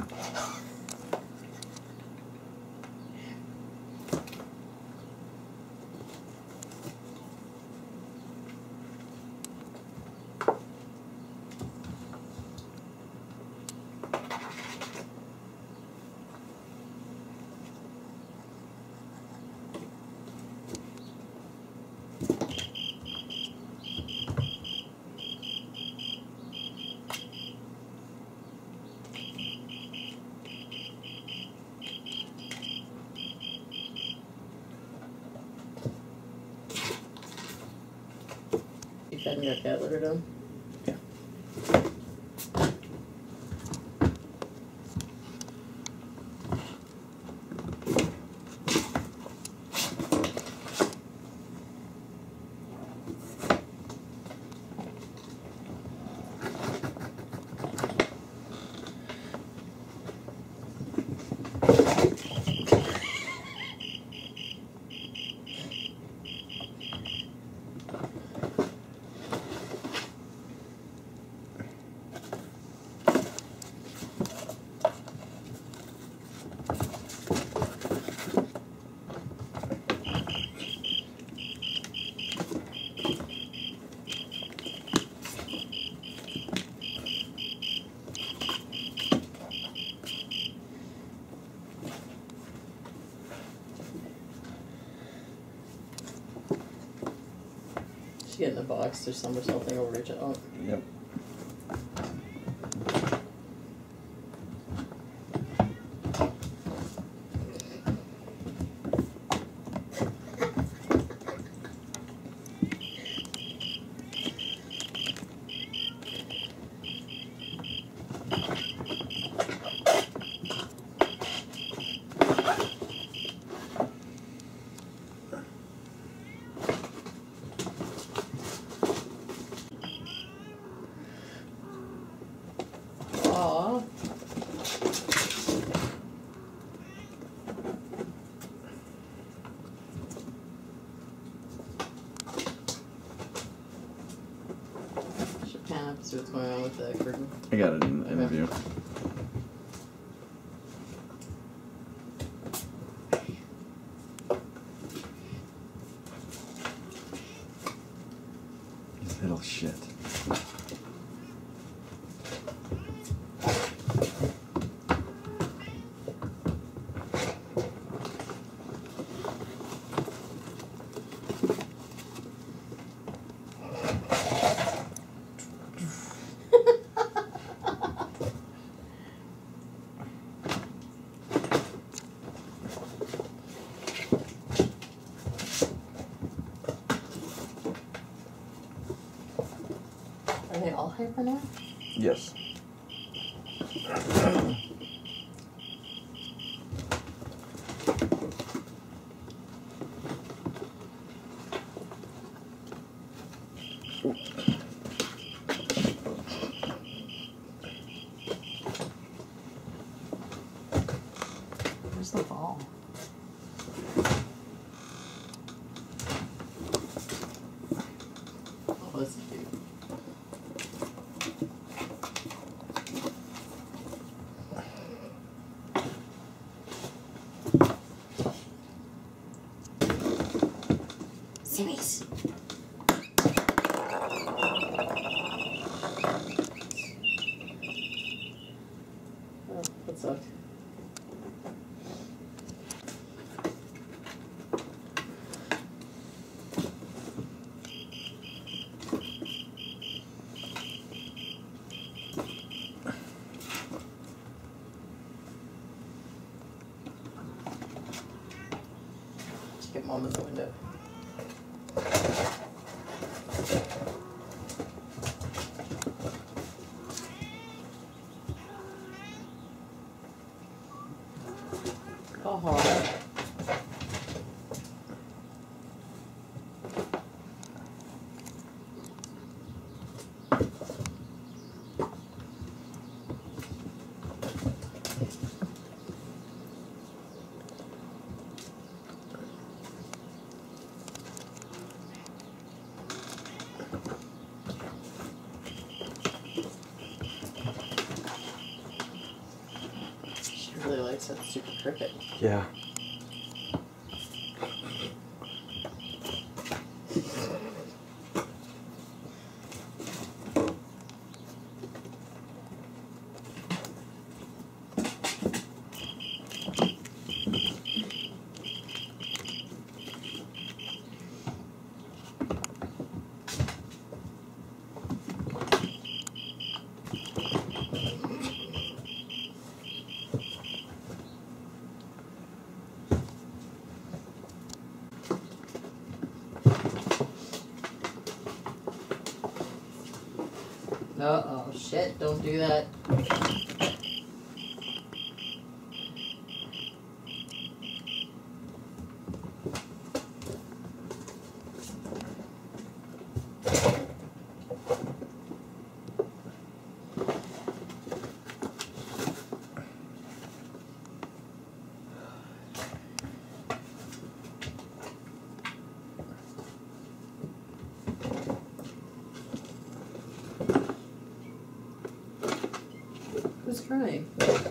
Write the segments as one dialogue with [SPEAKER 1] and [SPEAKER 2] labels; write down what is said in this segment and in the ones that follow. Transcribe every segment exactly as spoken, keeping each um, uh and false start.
[SPEAKER 1] Hadn't got cat litter done?
[SPEAKER 2] Yeah.
[SPEAKER 1] She get in the box, there's somersaulting over each other.
[SPEAKER 2] Yep.
[SPEAKER 1] Aww. Should pan up, see what's going on with the curtain.
[SPEAKER 2] I got it in the
[SPEAKER 1] Okay.
[SPEAKER 2] interview. Little shit.
[SPEAKER 1] Are they all hyper now?
[SPEAKER 2] Yes.
[SPEAKER 1] Where's the ball? Oh, that's cute. Simmies. Oh, that sucked. Just get mom in the window. Oh. it's a super cricket.
[SPEAKER 2] Yeah.
[SPEAKER 1] Uh oh, shit, don't do that. Who's crying?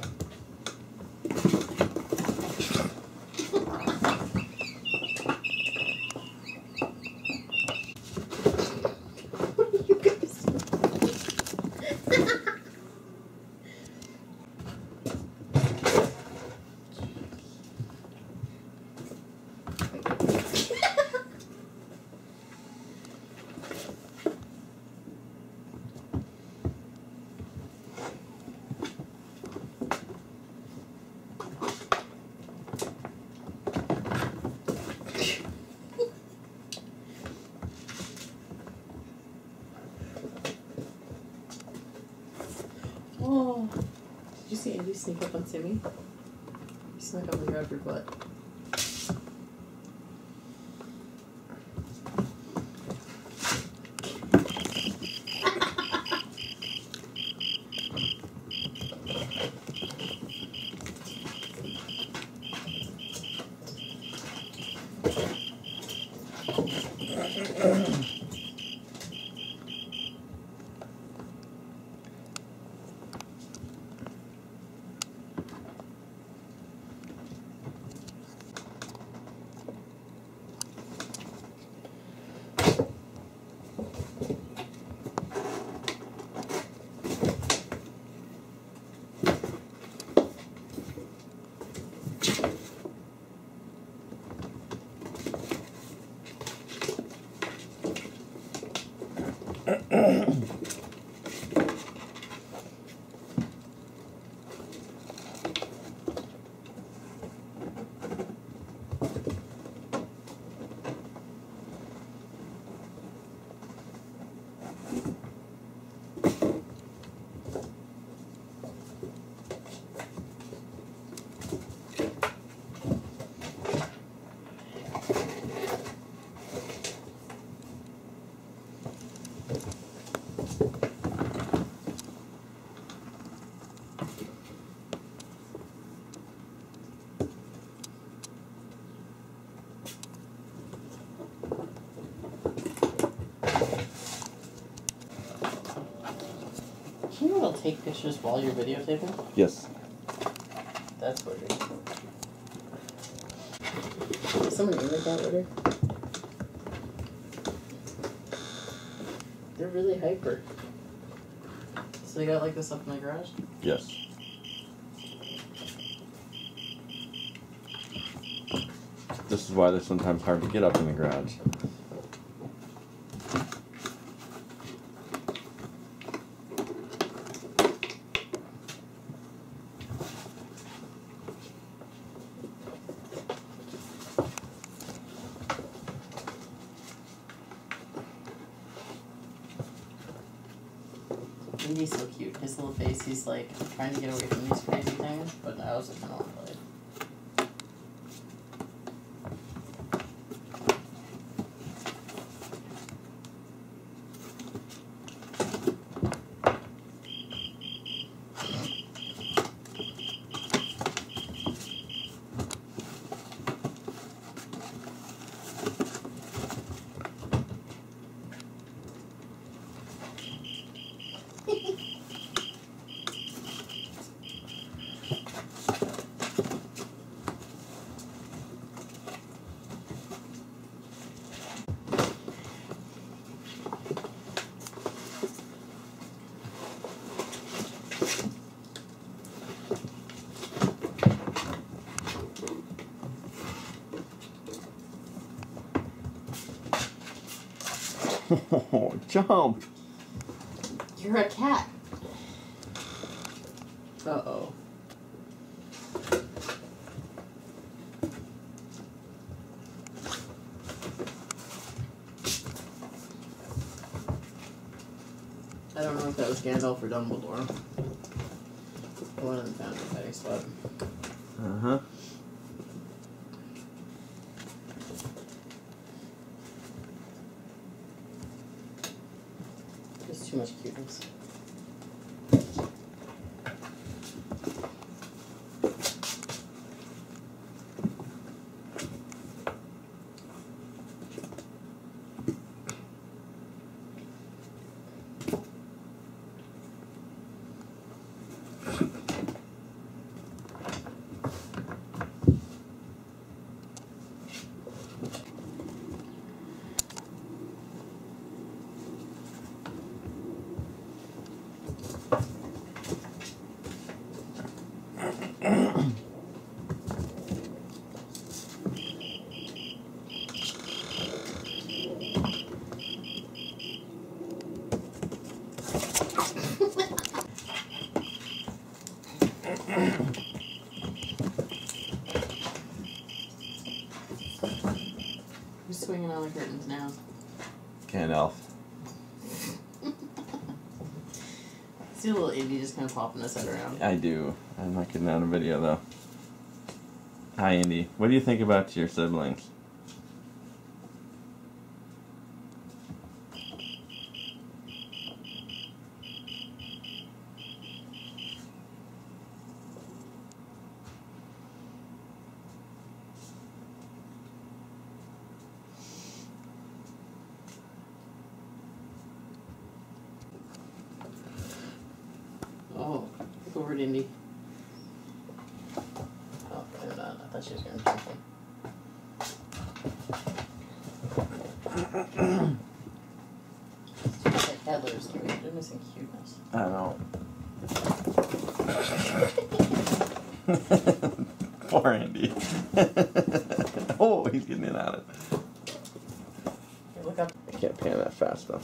[SPEAKER 1] You guys. Oh, did you see Andy sneak up on Timmy? He snuck up and grabbed her butt. Can you all take pictures while you're videotaping?
[SPEAKER 2] Yes.
[SPEAKER 1] That's weird. Is someone in with that order? They're really hyper. So they got like this up in the garage?
[SPEAKER 2] Yes. This is why they're sometimes hard to get up in the garage.
[SPEAKER 1] Indy's so cute. His little face, he's like trying to get away from these crazy things, but I also kind of want to play.
[SPEAKER 2] Oh, jump!
[SPEAKER 1] You're a cat. Uh-oh. I don't know if that was Gandalf or Dumbledore. One of them found a hiding spot.
[SPEAKER 2] Uh-huh.
[SPEAKER 1] There's too much cuteness. Who's swinging on the curtains now?
[SPEAKER 2] Gandalf.
[SPEAKER 1] See a little Indy just kind of popping his head around.
[SPEAKER 2] I do. I'm not getting out of video though. Hi, Indy. What do you think about your siblings?
[SPEAKER 1] Oh, look over at Indy. Oh, they're not. I thought she was going to jump him. Like Heather's doing. They're missing cuteness.
[SPEAKER 2] I know. Poor Andy. Oh, he's getting in on it.
[SPEAKER 1] Hey, look up.
[SPEAKER 2] I can't pan that fast though.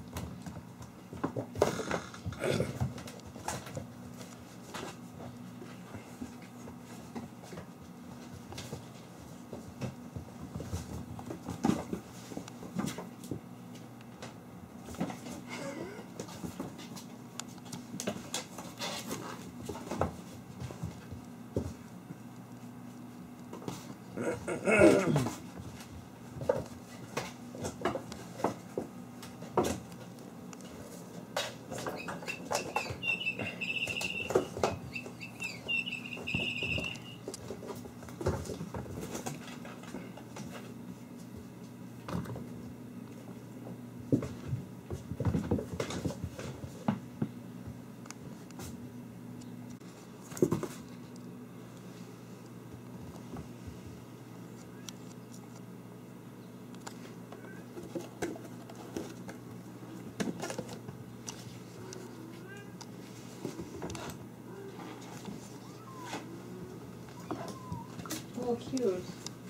[SPEAKER 1] Oh, cute.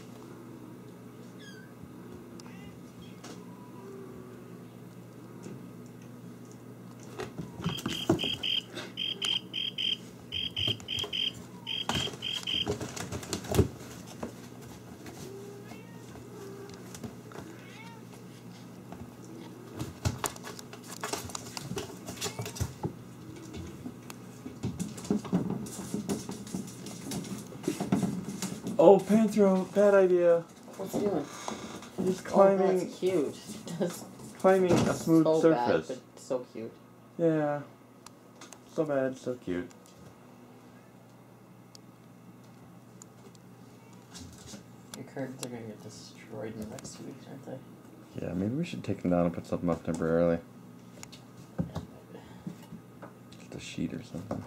[SPEAKER 2] Oh, Panthro, bad idea.
[SPEAKER 1] What's he doing?
[SPEAKER 2] He's
[SPEAKER 1] Oh,
[SPEAKER 2] climbing,
[SPEAKER 1] that's cute. He does
[SPEAKER 2] climbing a smooth
[SPEAKER 1] so
[SPEAKER 2] surface.
[SPEAKER 1] bad, but so cute.
[SPEAKER 2] Yeah. So bad, so cute.
[SPEAKER 1] Your curtains are gonna get destroyed in the next two weeks, aren't they?
[SPEAKER 2] Yeah, maybe we should take them down and put something up temporarily. Just a sheet or something.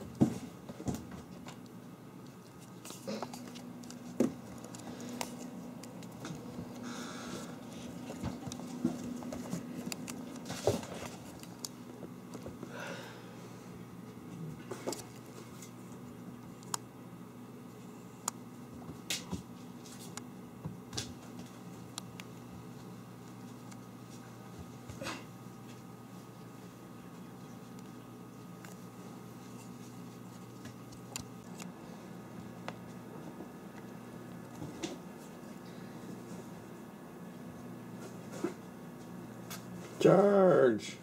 [SPEAKER 2] Charge!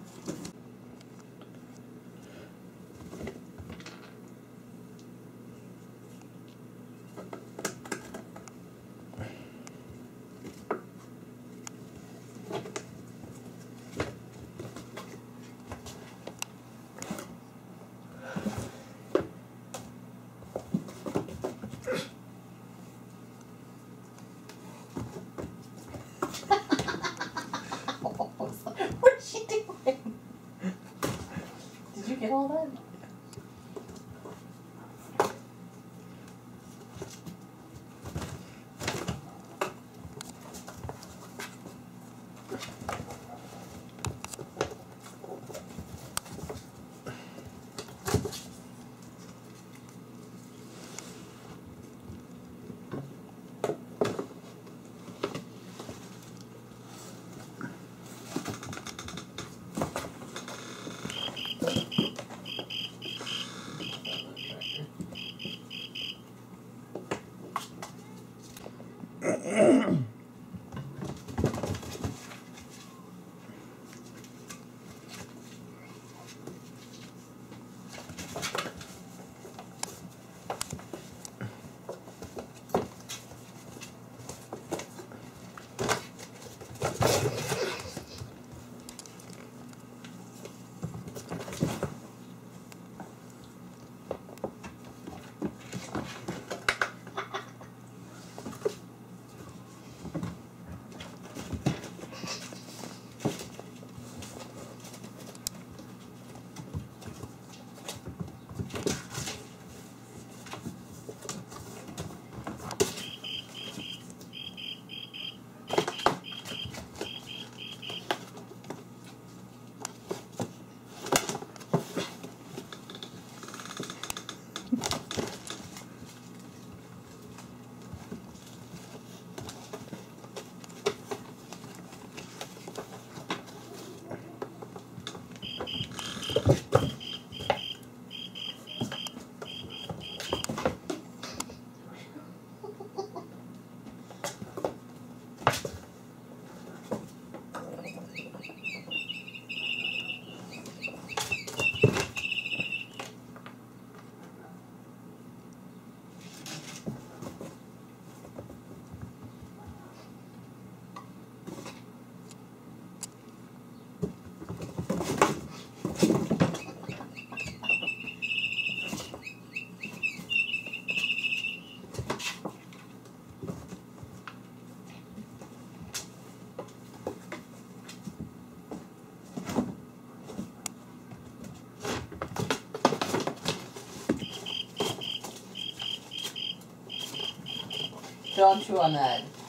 [SPEAKER 1] What's she doing? Did you get all that? Don't chew on that.